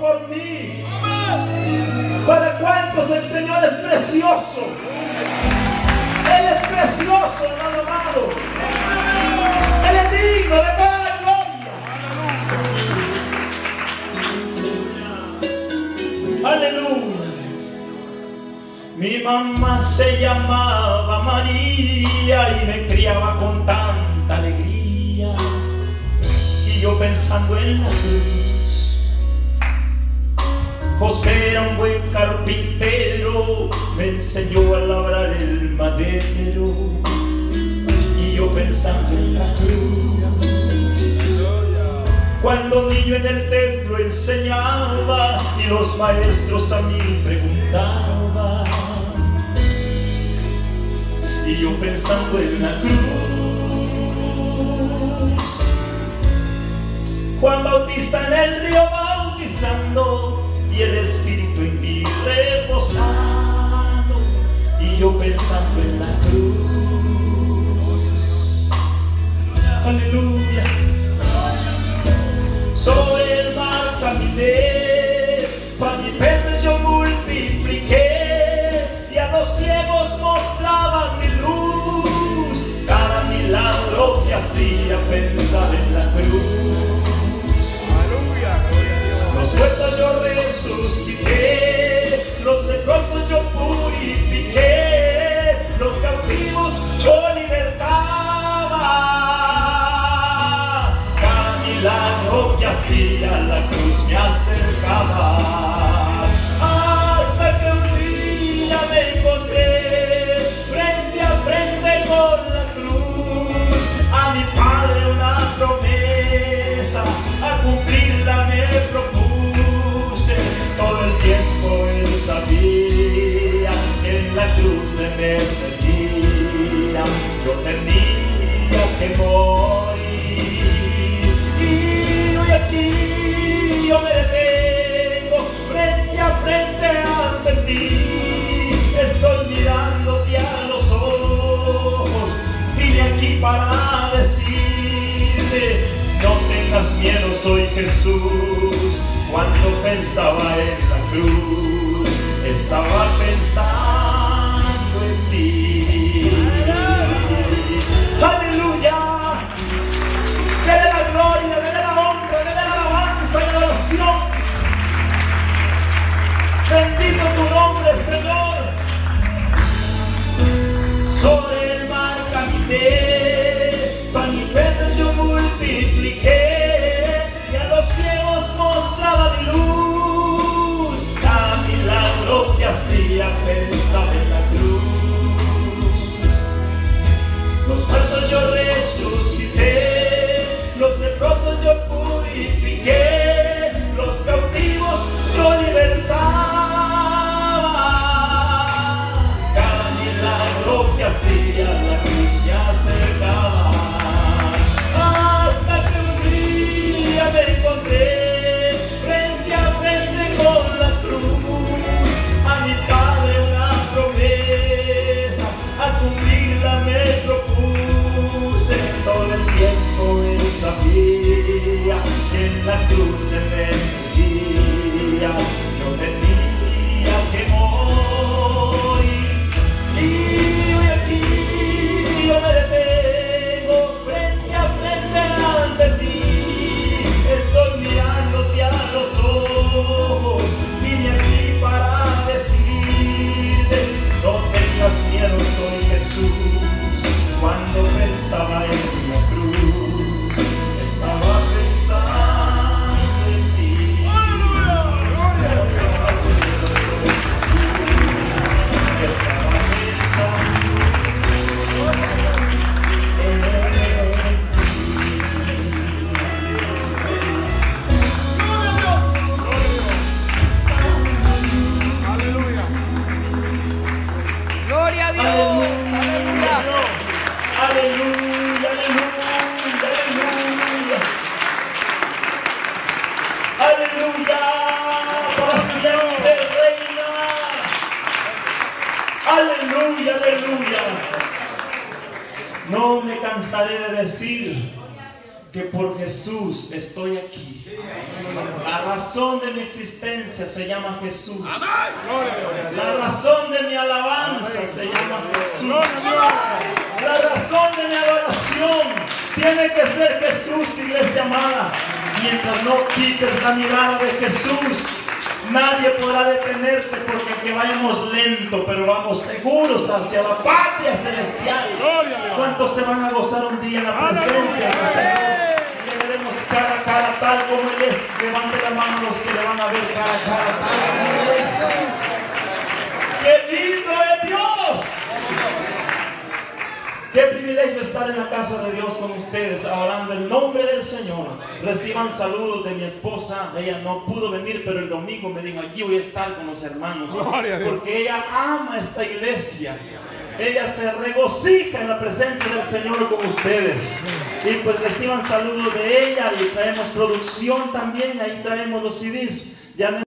por mí. ¿Para cuántos el Señor es precioso? Él es precioso, hermano amado. Él es digno de toda la gloria. Aleluya. Mi mamá se llamaba María y me criaba con tanta alegría. Y yo pensando en la cruz, José era un buen carpintero, me enseñó a labrar el madero. Y yo pensando en la cruz, cuando niño en el templo enseñaba y los maestros a mí preguntaban. Y yo pensando en la cruz, Juan Bautista en el río bautizando y el Espíritu en mí reposando. Y yo pensando en la cruz. Aleluya. Sobre el mar caminé, pan y peces yo multipliqué, y a los ciegos mostraba mi luz. Cada milagro que hacía pensar en la cruz. Los muertos yo resucité, los leprosos yo purifiqué, los cautivos yo libertaba. Cada milagro que hacía la cruz me acercaba. Hasta que un día me encontré frente a frente con la cruz. A mi Padre una promesa, a cumplirla me propuse. Todo el tiempo él sabía que en la cruz se me seguía. Yo tenía que morir. Y hoy aquí yo me detengo frente a frente ante ti. Estoy mirándote a los ojos. Vine aquí para decirte: no tengas miedo, soy Jesús. Cuando pensaba en la cruz, estaba pensando en ti. Aleluya. Dele la gloria, dele la honra, dele la alabanza y la adoración. Bendito tu nombre, Señor. Sobre el mar caminé, pan y peces yo multipliqué, y a los ciegos mostraba mi luz. Cada milagro que hacía pensaba en la cruz. Los muertos yo resucité, los leprosos yo purifiqué, los cautivos yo libertaba. Cada milagro que hacía la cruz me acercaba. Hasta que un día me encontré frente a frente con la cruz. A mi Padre una promesa, a cumplirla me propuse. Todo el tiempo él sabía que en la cruz se me seguía. Yo tenía que morir. Y hoy aquí yo me detengo frente a frente ante ti. Estoy mirándote a los ojos. Vine aquí para decirte: no tengas miedo, soy Jesús. Cuando pensaba en la cruz, estaba pensando en ti. No tengas miedo, soy Jesús. Estaba pensando en ti. Aleluya. Gloria a Dios. Aleluya. Aleluya, aleluya, aleluya. Aleluya, para siempre reina. Aleluya, aleluya. No me cansaré de decir que por Jesús estoy aquí. La razón de mi existencia se llama Jesús. La razón de mi alabanza se llama Jesús. La razón de mi adoración tiene que ser Jesús, iglesia amada. Mientras no quites la mirada de Jesús, nadie podrá detenerte, porque que vayamos lento, pero vamos seguros hacia la patria celestial. ¿Cuántos se van a gozar un día en la presencia del Señor? Le veremos cara a cara tal como Él es. Levante la mano los que le van a ver cara a cara tal como Él es. ¡Qué lindo es Dios! Qué privilegio estar en la casa de Dios con ustedes, hablando el nombre del Señor. Reciban saludos de mi esposa. Ella no pudo venir, pero el domingo me dijo: allí voy a estar con los hermanos, porque ella ama esta iglesia. Ella se regocija en la presencia del Señor con ustedes. Y pues reciban saludos de ella. Y traemos producción también. Ahí traemos los CDs. Ya